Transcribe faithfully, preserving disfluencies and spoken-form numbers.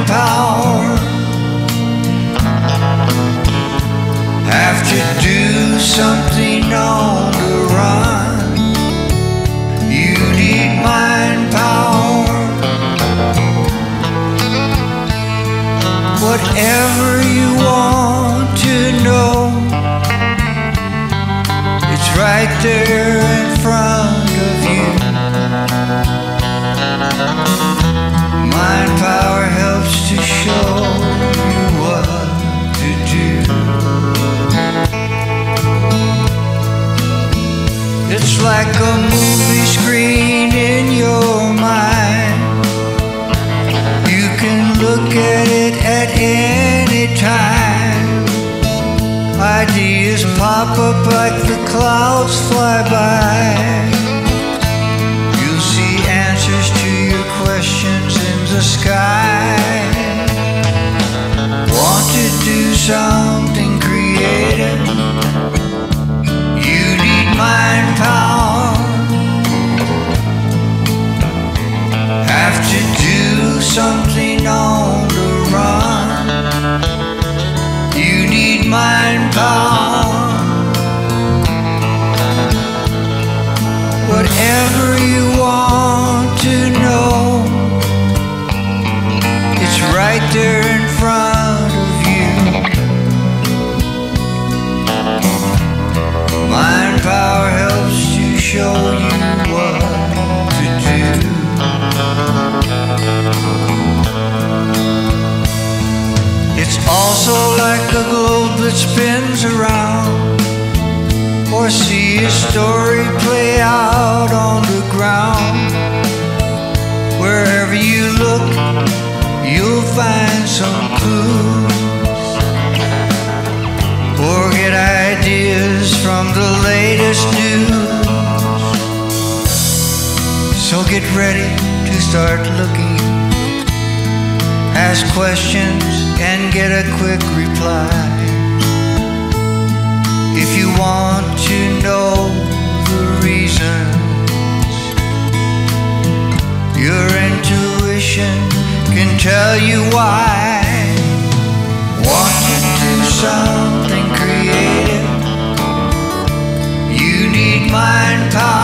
mind power. Have to do something on the run. You need mind power. Whatever you want to know, it's right there in front of you. Mind power helps to show you what to do. It's like a movie screen in your mind. You can look at it at any time. Ideas pop up like the clouds fly by. You'll see answers to your questions in the sky. Want to do something creative? You need mind power. Have to do something on the run. You need mind power. Whatever you want to know, it's right there in front of you. Mind power helps to show you what to do. It's also like a globe that spins around, or see a story play out on the ground. Wherever you look, you'll find some clues, or get ideas from the latest news. So get ready to start looking, ask questions and get a quick reply. If you want to know the reasons, your intuition can tell you why. Want to do something creative? You need mind power.